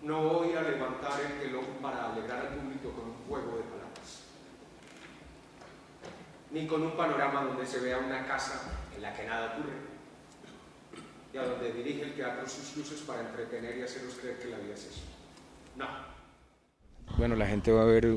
No voy a levantar el telón para alegrar al público con un juego de palabras, ni con un panorama donde se vea una casa en la que nada ocurre, y a donde dirige el teatro sus luces para entretener y haceros creer que la vida es eso. No. Bueno, la gente va a ver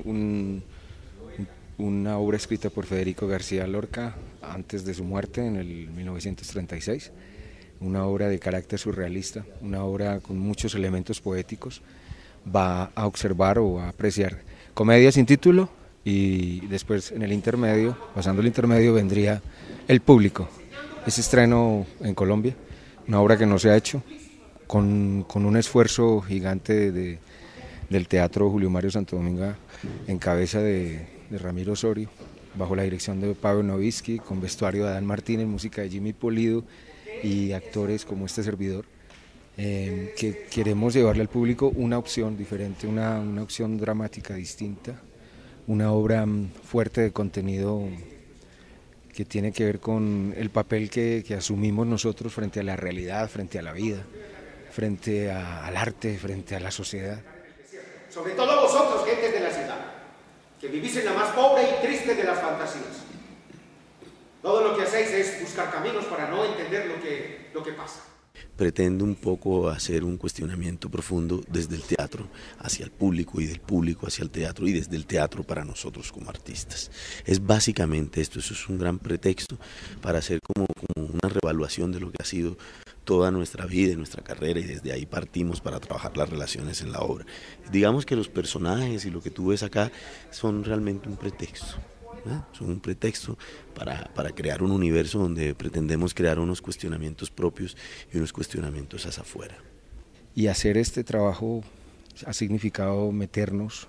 una obra escrita por Federico García Lorca antes de su muerte en el 1936. Una obra de carácter surrealista, una obra con muchos elementos poéticos. Va a observar o a apreciar comedia sin título y después en el intermedio, pasando el intermedio, vendría el público. Ese estreno en Colombia, una obra que no se ha hecho, con un esfuerzo gigante del Teatro Julio Mario Santo Domingo en cabeza de Ramiro Osorio, bajo la dirección de Pavel Novitzky, con vestuario de Adán Martínez, música de Jimmy Pulido y actores como este servidor, que queremos llevarle al público una opción diferente, una opción dramática distinta, una obra fuerte de contenido que tiene que ver con el papel que asumimos nosotros frente a la realidad, frente a la vida, frente al arte, frente a la sociedad. Sobre todo vosotros, gentes de la ciudad, que vivís en la más pobre y triste de las fantasías. Todo lo que hacéis es buscar caminos para no entender lo que pasa. Pretende un poco hacer un cuestionamiento profundo desde el teatro hacia el público y del público hacia el teatro y desde el teatro para nosotros como artistas. Es básicamente esto, eso es un gran pretexto para hacer como una reevaluación de lo que ha sido toda nuestra vida y nuestra carrera, y desde ahí partimos para trabajar las relaciones en la obra. Digamos que los personajes y lo que tú ves acá son realmente un pretexto. Son un pretexto para crear un universo donde pretendemos crear unos cuestionamientos propios y unos cuestionamientos hacia afuera. Y hacer este trabajo ha significado meternos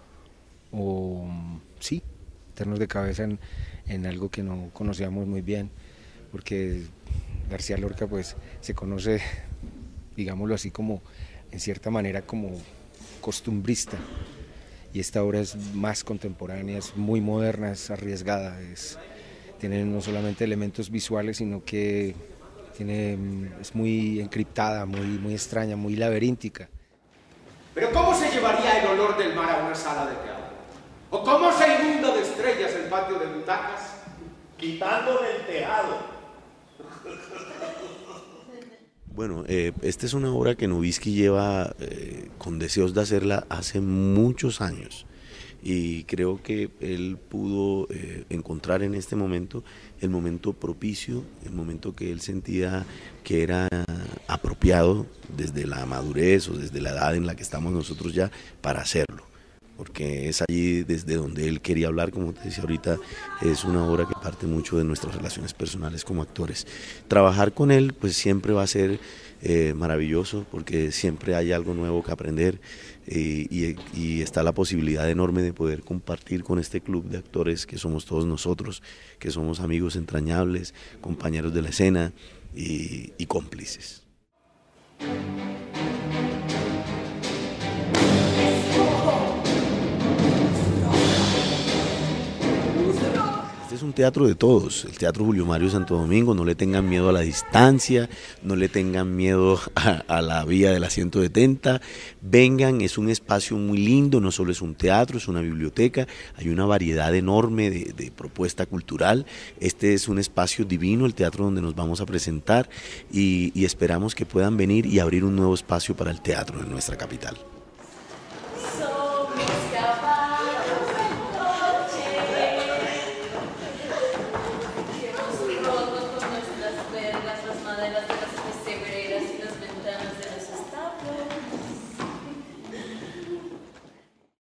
de cabeza en algo que no conocíamos muy bien, porque García Lorca pues se conoce, digámoslo así, como en cierta manera como costumbrista. Y esta obra es más contemporánea, es muy moderna, es arriesgada, tiene no solamente elementos visuales, sino que es muy encriptada, muy extraña, muy laberíntica. Pero ¿cómo se llevaría el olor del mar a una sala de teatro? ¿O cómo se inunda de estrellas el patio de butacas? Quitándole el tejado. Bueno, esta es una obra que Novitzky lleva con deseos de hacerla hace muchos años, y creo que él pudo encontrar en este momento el momento propicio, el momento que él sentía que era apropiado desde la madurez o desde la edad en la que estamos nosotros ya para hacerlo. Porque es allí desde donde él quería hablar, como te decía ahorita, es una obra que parte mucho de nuestras relaciones personales como actores. Trabajar con él pues siempre va a ser maravilloso, porque siempre hay algo nuevo que aprender, y está la posibilidad enorme de poder compartir con este club de actores que somos todos nosotros, que somos amigos entrañables, compañeros de la escena y cómplices. Es un teatro de todos, el Teatro Julio Mario Santo Domingo. No le tengan miedo a la distancia, no le tengan miedo a la vía de la 170, vengan, es un espacio muy lindo, no solo es un teatro, es una biblioteca, hay una variedad enorme de propuesta cultural. Este es un espacio divino, el teatro donde nos vamos a presentar, y esperamos que puedan venir y abrir un nuevo espacio para el teatro en nuestra capital.